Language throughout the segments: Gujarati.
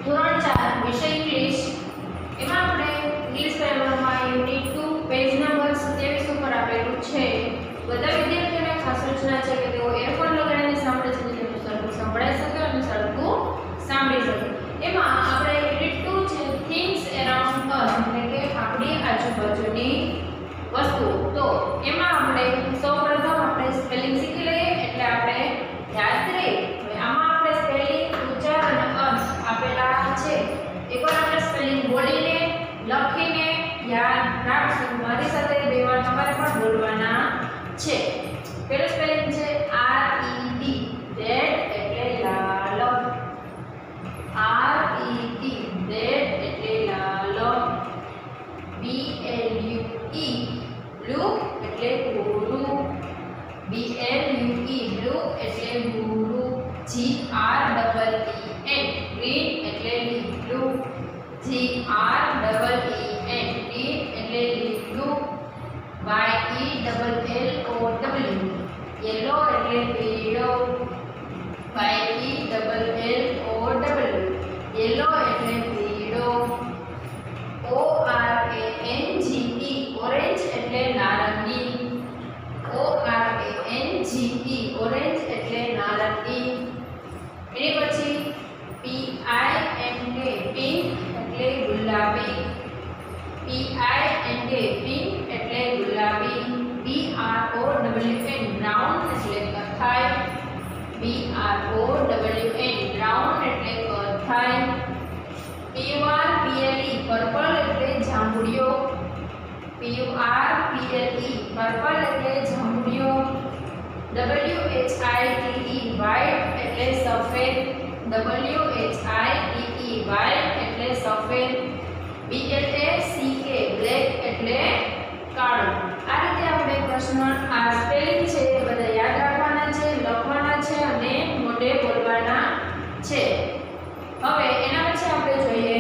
ધોરણ 4 વિષય ઇંગ્લિશ એમાં આપણે ઇંગ્લિશ ગ્રામરમાં યુનિટ 2 પેજ નંબર 27 ઉપર આપેલું છે। બધા વિદ્યાર્થીઓને ખાસ સૂચના છે કે તેઓ એરફોન લગાડીને સાંભળે છે જેથી સરખું સંભળાઈ શકે અને સરખું સાંભળી શકે। એમાં આપણે યુનિટ 2 છે થિંગ્સ અરાઉન્ડ અસ એટલે કે આપણી આજુબાજુની વસ્તુઓ। તો એમાં આપણે સૌપ્રથમ આપણે સ્પેલિંગ શીખી લઈએ એટલે આપણે યાદ રહે। હવે આમાં આપણે સ્પેલિંગ ઉચ્ચાર અને અર્થ આપેલા છે। એકવાર આપણે સ્પેલિંગ બોલીને લખીને યાદ રાખશું। મારી સાથે બે વાર તમારે પણ બોલવાના છે। પહેલું સ્પેલિંગ છે RED રેડ એટલે લાલ, RED રેડ એટલે લાલ, BLUE બ્લુ એટલે ગોરું, BLUE બ્લુ એટલે ગોરું, GREEN ગ્રીન એટલે લીલું, GREEN ગ્રીન એટલે લીલું, YELLOW યેલો એટલે પીળો, YELLOW યેલો એટલે પીળો, ORANGE ઓરેન્જ એટલે નારંગી, ORANGE ઓરેન્જ એટલે નારંગી। એની પછી PINK પિંક એટલે ગુલાબી, PINK પિંક એટલે ગુલાબી, BROWN બ્રાઉન એટલે કથાઈ, BROWN બ્રાઉન એટલે કથાઈ, PURPLE પર્પલ એટલે જાંબુડિયો, PURPLE પર્પલ એટલે જાંબુડિયો, WHITE વ્હાઇટ એટલે સફેદ, WHITE વ્હાઇટ એટલે સફેદ, BLACK બ્લેક એટલે કાળો। આ રીતે આપણે પ્રશ્ન આ સ્પેલિંગ છે એ બધા યાદ રાખવાના છે, લખવાના છે અને મોઢે બોલવાના છે। હવે એના પછી આપણે જોઈએ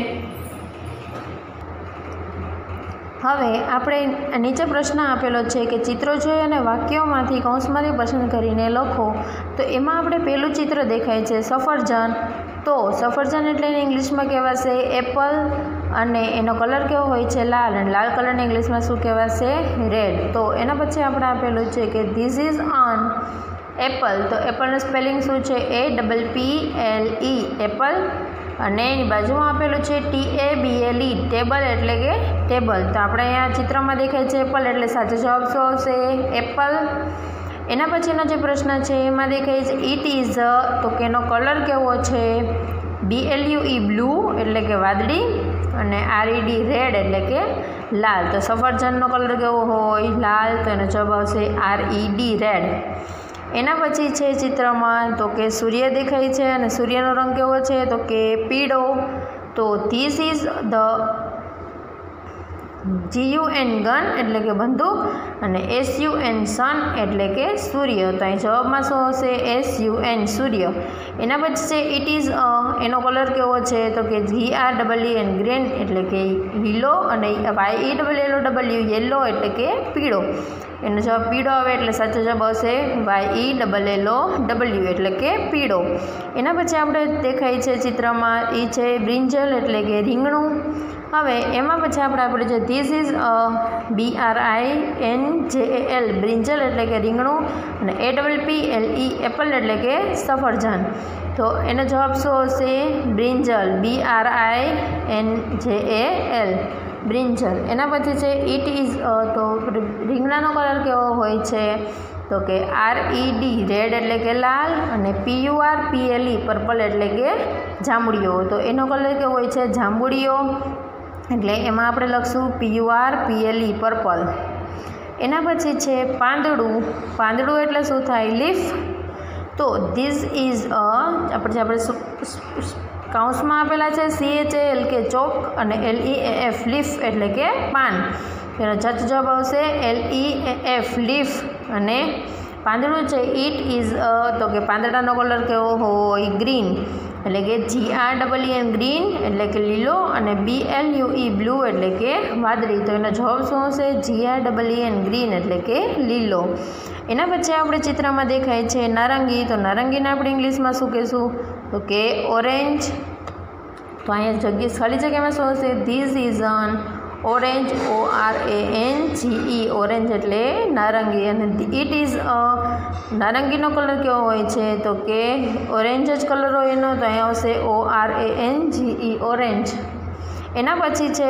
નીચે પ્રશ્ન આપેલો છે કે ચિત્રો જોઈ અને વાક્યોમાંથી કૌંસમાંથી પસંદ કરીને લખો। તો એમાં આપણે પહેલું ચિત્ર દેખાય છે સફરજન। તો સફરજન એટલે ઇંગ્લિશમાં કહેવાશે એપલ અને એનો કલર કેવો હોય છે લાલ, અને લાલ કલરને ઇંગ્લિશમાં શું કહેવાશે રેડ। તો એના પછી આપણે આપેલું છે કે ધીસ ઇઝ અન એપલ। તો એપલનું સ્પેલિંગ શું છે APPLE એપલ, અને એની બાજુમાં આપેલું છે TABLE ટેબલ એટલે કે ટેબલ। તો આપણે અહીંયા ચિત્રમાં દેખાય છે એપલ એટલે સાચો જવાબ શું આવશે એપલ। એના પછીનો જે પ્રશ્ન છે એમાં દેખાય છે ઇટ ઇઝ, તો કે એનો કલર કેવો છે BLUE બ્લુ એટલે કે વાદળી, અને RED રેડ એટલે કે લાલ। તો સફરજનનો કલર કેવો હોય લાલ, તો એનો જવાબ આવશે RED રેડ। એના પછી છે ચિત્રમાં તો કે સૂર્ય દેખાય છે અને સૂર્યનો રંગ કેવો છે તો કે પીળો। તો this is the GUN gun એટલે કે બંદૂક, અને SUN સન એટલે કે સૂર્ય। તો અહીં જવાબમાં શું આવશે SUN સૂર્ય। એના પછી છે ઇટ ઇઝ એનો કલર કેવો છે તો કે GREEN ગ્રીન એટલે કે લીલો, અને YELLOW યેલો એટલે કે પીળો। એનો જવાબ પીળો આવે એટલે સાચો જવાબ આવશે YELLOW એટલે કે પીળો। એના પછી આપણે દેખાય છે ચિત્રમાં એ છે બ્રિંજલ એટલે કે રીંગણું। હવે એમાં પછી આપણે આપેલું છે ધીસ ઇઝ BRINJAL બ્રિંજલ એટલે કે રીંગણું, અને APPLE એપલ એટલે કે સફરજન। તો એનો જવાબ શું આવશે બ્રિંજલ BRINJAL બ્રિંજલ। એના પછી છે ઇટ ઇઝ, તો રીંગણાનો કલર કેવો હોય છે તો કે RED રેડ એટલે કે લાલ, અને PURPLE પર્પલ એટલે કે જાંબુડિયો। તો એનો કલર કેવો હોય છે જાંબુડિયો, એટલે એમાં આપણે લખશું PURPLE પર્પલ। એના પછી છે પાંદડું। પાંદડું એટલે શું થાય લીફ। તો ધીસ ઇઝ આપણે કૌંસમાં આપેલા છે CHAL કે ચોક, અને LEAF લીફ એટલે કે પાન। એનો સાચો જવાબ આવશે LEAF લીફ। અને પાંદડું છે ઇટ ઇઝ, તો કે પાંદડાનો કલર કેવો હોય ગ્રીન એટલે કે GREEN ગ્રીન એટલે કે લીલો, અને BLUE બ્લુ એટલે કે વાદળી। તો એનો જવાબ શું આવશે GREEN ગ્રીન એટલે કે લીલો। એના પછી આપણે ચિત્રમાં દેખાય છે નારંગી, તો નારંગીને આપણે ઇંગ્લિશમાં શું કહેશું તો કે ઓરેન્જ। તો અહીંયા ખાલી જગ્યામાં શું હશે? This is an orange, ORANGE, orange એટલે નારંગી. અને ઇટ ઇઝ અ નારંગીનો કલર કેવો હોય છે? તો કે ઓરેન્જ જ કલર હોય એનો, તો અહીંયા આવશે ORANGE, ઓરેન્જ. એના પછી છે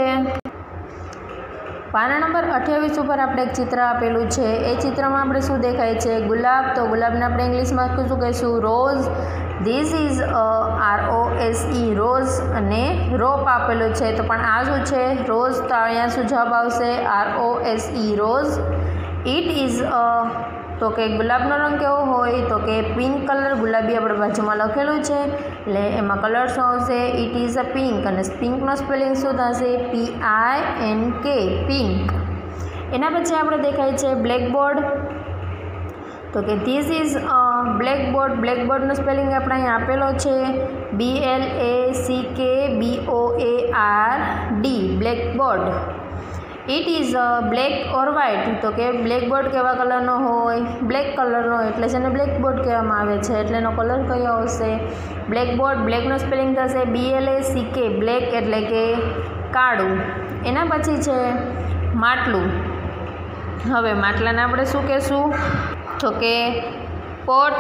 પાના નંબર 28 ઉપર આપણે એક ચિત્ર આપેલું છે. એ ચિત્રમાં આપણે શું દેખાય છે? ગુલાબ. તો ગુલાબને આપણે ઇંગ્લિશમાં શું કહીશું? Rose. This is ROSE, rose. અને રોપ આપેલું છે, તો પણ આ શું છે? રોઝ. તો અહીંયા શું જવાબ આવશે? ROSE, rose. ઇટ ઇઝ તો કે ગુલાબનો રંગ કેવો હોય? તો કે પિંક કલર. ગુલાબી આપણે બાજુમાં લખેલું છે એટલે એમાં કલર શું આવશે? It is a pink. અને પિંકનો સ્પેલિંગ શું થશે? PINK, pink. એના પછી આપણે દેખાય છે બ્લેકબોર્ડ. તો કે ધીસ ઇઝ બ્લેકબોર્ડ. બ્લેકબોર્ડનો સ્પેલિંગ આપણે અહીંયા આપેલો છે BLACKBOARD, blackboard. It is black or white. તો કે બ્લેકબોર્ડ કેવા કલરનો હોય? બ્લેક કલરનો, એટલે છે ને બ્લેકબોર્ડ કહેવામાં આવે છે. એટલે એનો કલર કયો આવશે? બ્લેકબોર્ડ. બ્લેકનો સ્પેલિંગ થશે BLACK, બ્લેક એટલે કે કાળું. એના પછી છે માટલું. હવે માટલાને આપણે શું કહેશું? તો કે પોટ.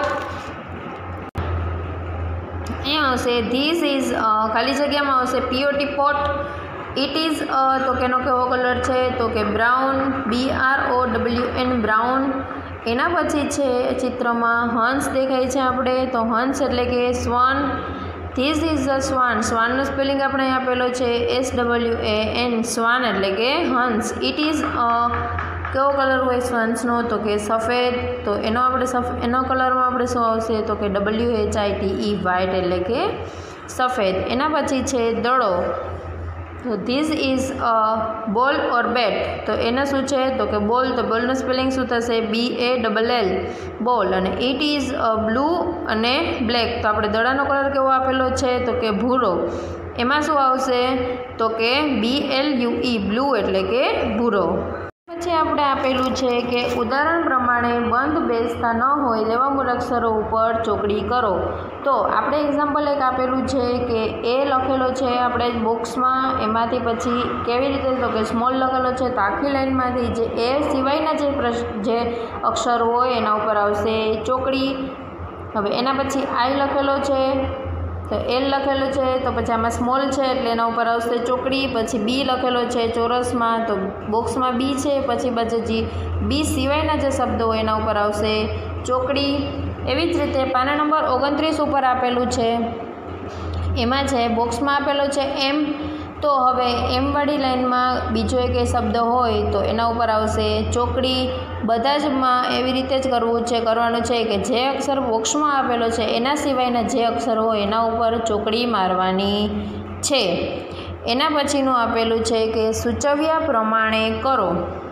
અહીંયા આવશે ધીસ ઇઝ ખાલી જગ્યામાં આવશે POT, પોટ. ઇટ ઇઝ તો કે એનો કેવો કલર છે? તો કે બ્રાઉન, BROWN, બ્રાઉન. એના પછી છે ચિત્રમાં હંસ દેખાય છે આપણે. તો હંસ એટલે કે swan. This is a swan. સ્વાનનો સ્પેલિંગ આપણે અહીં આપેલો છે SWAN, સ્વાન એટલે કે હંસ. ઇટ ઇઝ કેવો કલર હોય સ્વાન્સનો? તો કે સફેદ. તો એનો કલરમાં આપણે શું આવશે? તો કે WHITE, વ્હાઇટ એટલે કે સફેદ. એના પછી છે દડો. તો ધીસ ઇઝ અ બોલ ઓર બેટ. તો એને શું છે? તો કે બોલ. તો બોલનો સ્પેલિંગ શું થશે? BALL, ball. અને ઇટ ઇઝ બ્લુ અને બ્લેક. તો આપણે દડાનો કલર કેવો આપેલો છે? તો કે ભૂરો. એમાં શું આવશે? તો કે BLUE, બ્લુ એટલે કે ભૂરો. પછી આપણે આપેલું છે કે ઉદાહરણ પ્રમાણે બંધ બેસતા ન હોય તેવા મૂળાક્ષરો ઉપર ચોકડી કરો. તો આપણે એક્ઝામ્પલ એક આપેલું છે કે એ લખેલો છે આપણે બોક્સમાં. એમાંથી પછી કેવી રીતે? તો કે સ્મોલ લખેલો છે, તો આખી લાઈનમાંથી જે એ સિવાયના જે અક્ષર હોય એના ઉપર આવશે ચોકડી. હવે એના પછી આઈ લખેલો છે, તો L લખેલું છે, તો પછી આમાં સ્મોલ છે એટલે એના ઉપર આવશે ચોકડી. પછી B લખેલો છે ચોરસમાં, તો બોક્સમાં B છે, પછી B સિવાયના જે શબ્દો હોય એના ઉપર આવશે ચોકડી. એવી જ રીતે પાના નંબર 29 ઉપર આપેલું છે. એમાં છે બોક્સમાં આપેલો છે M. તો હવે એમવાળી લાઈનમાં બીજો એક શબ્દ હોય તો એના ઉપર આવશે ચોકડી. બધા જમાં એવી રીતે જ કરવાનું છે કે જે અક્ષર બોક્સમાં આપેલો છે એના સિવાયના જે અક્ષર હોય એના ઉપર ચોકડી મારવાની છે. એના પછીનું આપેલું છે કે સૂચવ્યા પ્રમાણે કરો.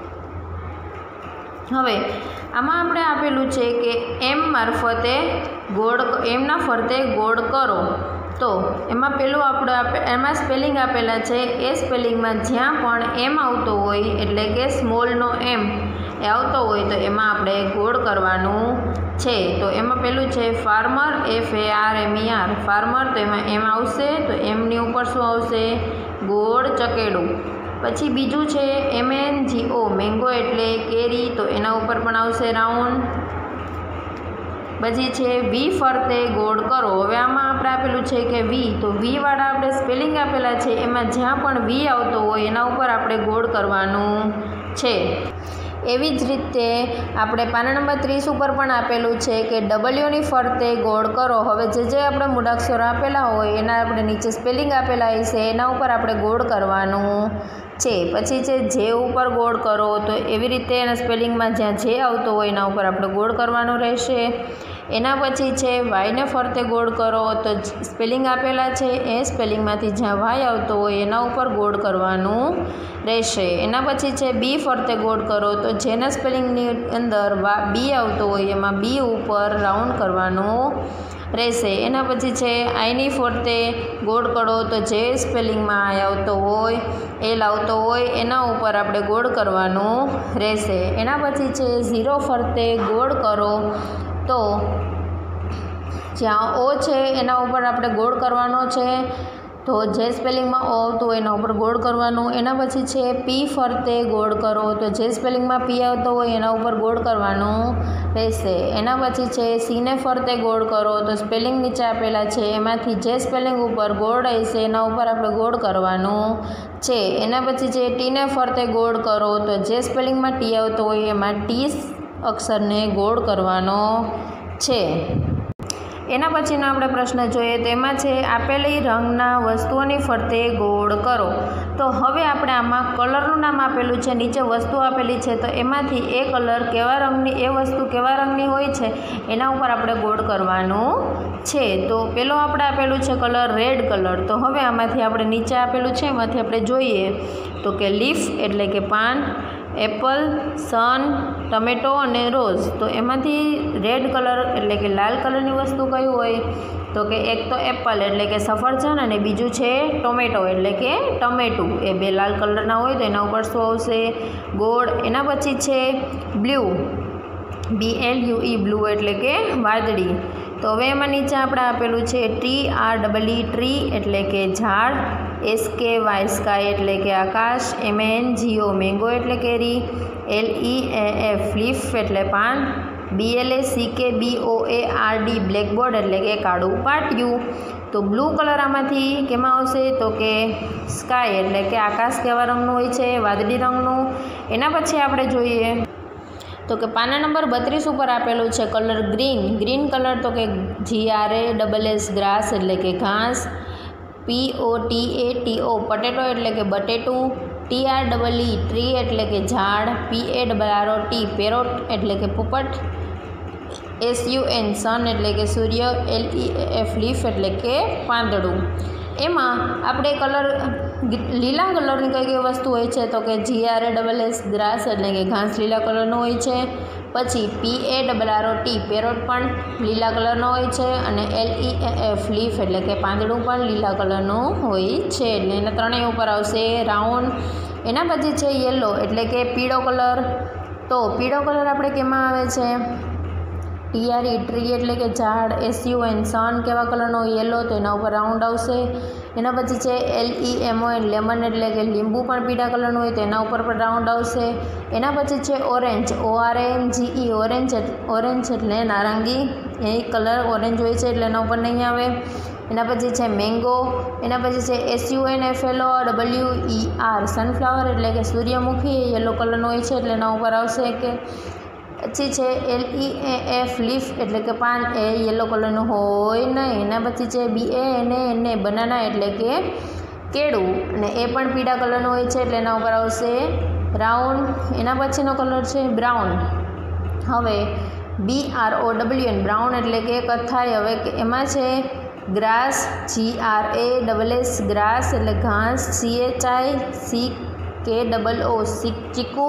હવે આમાં આપણે આપેલું છે કે એમના ફરતે ગોળ કરો. તો એમાં એમાં સ્પેલિંગ આપેલા છે. એ સ્પેલિંગમાં જ્યાં પણ M આવતો હોય એટલે કે સ્મોલનો M એ આવતો હોય તો એમાં આપણે ગોળ કરવાનું છે. તો એમાં પેલું છે ફાર્મર, FARMER, ફાર્મર. તો એમાં M આવશે, તો એમની ઉપર શું આવશે? ગોળ ચકેડું. પછી બીજું છે MANGO, મેંગો એટલે કેરી. તો એના ઉપર પણ આવશે રાઉન્ડ. પછી છે વી ફરતે ગોળ કરો. હવે આમાં આપણે આપેલું છે કે વી, તો વીવાળા આપણે સ્પેલિંગ આપેલા છે એમાં જ્યાં પણ વી આવતો હોય એના ઉપર આપણે ગોળ કરવાનું છે. એવી જ રીતે આપણે પાના નંબર 30 ઉપર પણ આપેલું છે કે ડબલ્યુની ફરતે ગોળ કરો. હવે જે આપણે મૂળાક્ષરો આપેલા હોય એના આપણે નીચે સ્પેલિંગ આપેલા હશે એના ઉપર આપણે ગોળ કરવાનું છે. પછી છે જે ઉપર ગોળ કરો, તો એવી રીતે એના સ્પેલિંગમાં જ્યાં જે આવતો હોય એના ઉપર આપણે ગોળ કરવાનું રહેશે. એના પછી છે વાયને ફરતે ગોળ કરો. તો સ્પેલિંગ આપેલા છે એ સ્પેલિંગમાંથી જ્યાં વાય આવતો હોય એના ઉપર ગોળ કરવાનું રહેશે. એના પછી છે બી ફરતે ગોળ કરો. તો જેના સ્પેલિંગની અંદર બી આવતો હોય એમાં બી ઉપર રાઉન્ડ કરવાનું રહેશે. એના પછી છે આઈની ફરતે ગોળ કરો. તો જે સ્પેલિંગમાં આઈ આવતો હોય એલ આવતો હોય એના ઉપર આપણે ગોળ કરવાનું રહેશે. એના પછી છે 0 ફરતે ગોળ કરો. તો જ્યાં O છે એના ઉપર આપણે ગોળ કરવાનો છે. તો જે સ્પેલિંગમાં ઓ આવતું હોય એના ઉપર ગોળ કરવાનું. એના પછી છે પી ફરતે ગોળ કરો, તો જે સ્પેલિંગમાં પી આવતો હોય એના ઉપર ગોળ કરવાનું રહેશે. એના પછી છે સીને ફરતે ગોળ કરો, તો સ્પેલિંગ નીચે આપેલા છે એમાંથી જે સ્પેલિંગ ઉપર ગોળ રહેશે એના ઉપર આપણે ગોળ કરવાનું છે. એના પછી છે ટીને ફરતે ગોળ કરો, તો જે સ્પેલિંગમાં ટી આવતો હોય એમાં ટી અક્ષરને ગોળ કરવાનો છે. એના પછીનો આપણે પ્રશ્ન જોઈએ, તો એમાં છે આપેલી રંગના વસ્તુઓની ફરતે ગોળ કરો. તો હવે આપણે આમાં કલરનું નામ આપેલું છે, નીચે વસ્તુ આપેલી છે, તો એમાંથી એ કલર કેવા રંગની, એ વસ્તુ કેવા રંગની હોય છે એના ઉપર આપણે ગોળ કરવાનું છે. તો પેલો આપણે આપેલું છે કલર રેડ કલર. તો હવે આમાંથી આપણે નીચે આપેલું છે એમાંથી આપણે જોઈએ તો કે લીફ એટલે કે પાન, એપલ, સન, ટમેટો અને રોઝ. તો એમાંથી રેડ કલર એટલે કે લાલ કલરની વસ્તુ કયું હોય, તો કે એક તો એપલ એટલે કે સફરજન અને બીજું છે ટોમેટો એટલે કે ટમેટું. એ બે લાલ કલરના હોય તો એના ઉપર શું આવશે, ગોળ. એના પછી છે બ્લુ, BLUE બ્લુ એટલે કે વાદળી. તો હવે એમાં નીચે આપણે આપેલું છે TREE ટ્રી એટલે કે ઝાડ, SKY સ્કાય એટલે કે આકાશ, MANGO મેંગો એટલે કેરી, LEAF લીફ એટલે પાન, BLACKBOARD બ્લેકબોર્ડ એટલે કે કાળું પાટિયું. તો બ્લુ કલર આમાંથી કેમાં આવશે, તો કે સ્કાય એટલે કે આકાશ કેવા રંગનું હોય છે, વાદળી રંગનું. એના પછી આપણે જોઈએ તો કે પાના નંબર 32 ઉપર આપેલું છે કલર ગ્રીન. ગ્રીન કલર તો કે GRASS ગ્રાસ એટલે કે ઘાસ, POTATO પટેટો એટલે કે બટેટું, TREE ટ્રી એટલે કે ઝાડ, PARROT પેરોટ એટલે કે પોપટ, SUN સન એટલે કે સૂર્ય, LEAF લીફ એટલે કે પાંદડું. એમાં આપણે કલર લીલા કલરની કઈ કઈ વસ્તુ હોય છે, તો કે GRASS ગ્રાસ એટલે કે ઘાસ લીલા કલરનું હોય છે. પછી PARROT પેરોટ પણ લીલા કલરનો હોય છે અને LEAF લીફ એટલે કે પાંદડું પણ લીલા કલરનું હોય છે. એટલે એના ત્રણેય ઉપર આવશે રાઉન્ડ. એના પછી છે યલો એટલે કે પીળો કલર. તો પીળો કલર આપણે કેમાં આવે છે, TRE ટ્રી એટલે કે ઝાડ, SUN સન કેવા કલરનો યલો, તો એના ઉપર રાઉન્ડ આવશે. એના પછી છે LEMON લેમન એટલે કે લીંબુ પણ પીળા કલરનું હોય તો એના ઉપર પણ રાઉન્ડ આવશે. એના પછી છે ઓરેન્જ, ORANGE ઓરેન્જ એટલે નારંગી, એ કલર ઓરેન્જ હોય છે એટલે એના ઉપર નહીં આવે. એના પછી છે મેંગો. એના પછી છે SUNFLOWER સનફ્લાવર એટલે કે સૂર્યમુખી, યલો કલરનું હોય છે એટલે એના ઉપર આવશે. કે પછી છે LEAF લીફ એટલે કે પાન, એ યલો કલરનું હોય નહીં. એના પછી છે BANANA બનાના એટલે કે કેળું, અને એ પણ પીળા કલરનું હોય છે એટલે એના ઉપર આવશે રાઉન્ડ. એના પછીનો કલર છે બ્રાઉન. હવે BROWN બ્રાઉન એટલે કે કથ્થાઈ. હવે એમાં છે ગ્રાસ, GRASS ગ્રાસ એટલે ઘાસ, CHICKOO ચીકુ,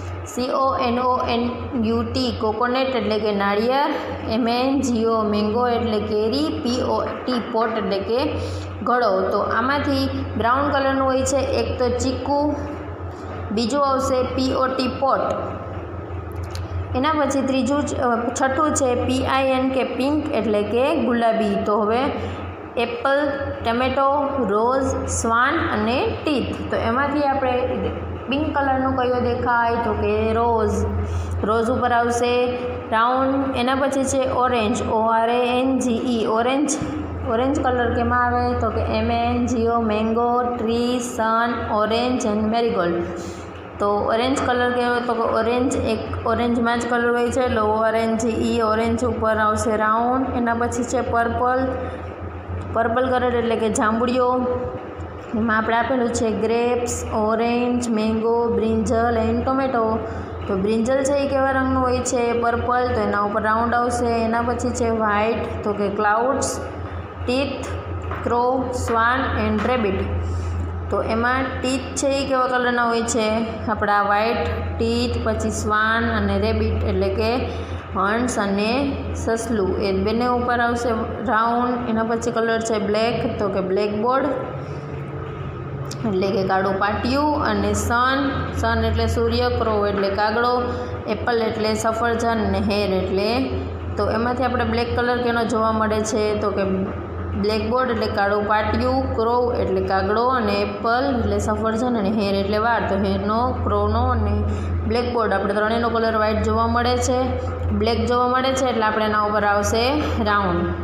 CONONUT કોકોનટ એટલે કે નાળિયેર, MANGO મેંગો એટલે કેરી, POT પોટ એટલે કે ઘડો. તો આમાંથી બ્રાઉન કલરનું હોય છે એક તો ચીકુ, બીજું આવશે POT પોટ. એના પછી છઠ્ઠું છે PINK પિંક એટલે કે ગુલાબી. તો હવે એપલ, ટમેટો, રોઝ, સ્વાન અને ટીથ. તો એમાંથી આપણે પિંક કલરનું કયો દેખાય, તો કે રોઝ ઉપર આવશે રાઉન્ડ. એના પછી છે ઓરેન્જ, ORANGE ઓરેન્જ કલર કેમાં આવે, તો કે MANGO mango, tree, sun, orange and marigold. તો ઓરેન્જ કલર કહેવાય, તો કે એક ઓરેન્જમાં જ કલર હોય છે એટલે ORANGE ઓરેન્જ ઉપર આવશે રાઉન્ડ. એના પછી છે પર્પલ કલર એટલે કે જાંબુડિયો. એમાં આપણે આપેલું છે grapes, orange, mango, brinjal and tomato. તો બ્રિંજલ છે એ કેવા રંગનું હોય છે, પર્પલ, તો એના ઉપર રાઉન્ડ આવશે. એના પછી છે વ્હાઇટ, તો કે clouds, teeth, crow, swan and rabbit. તો એમાં ટીથ છે એ કેવા કલરના હોય છે, આપણા વ્હાઇટ ટીથ, પછી સ્વાન અને રેબિટ એટલે કે હંસ અને સસલું, એ બંને ઉપર આવશે રાઉન્ડ. એના પછી કલર છે બ્લેક, તો કે બ્લેકબોર્ડ એટલે કે કાળું પાટિયું, અને સન એટલે સૂર્ય, ક્રો એટલે કાગડો, એપલ એટલે સફરજન અને હેર એટલે. તો એમાંથી આપણે બ્લેક કલર કેનો જોવા મળે છે, તો કે બ્લેકબોર્ડ એટલે કાળું પાટિયું, ક્રો એટલે કાગડો, અને એપલ એટલે સફરજન, અને હેર એટલે વાળ. તો હેરનો, ક્રોનો અને બ્લેકબોર્ડ આપણે ત્રણેયનો કલર વ્હાઇટ જોવા મળે છે. બ્લેક જોવા મળે છે એટલે આપણે એના ઉપર આવશે રાઉન્ડ.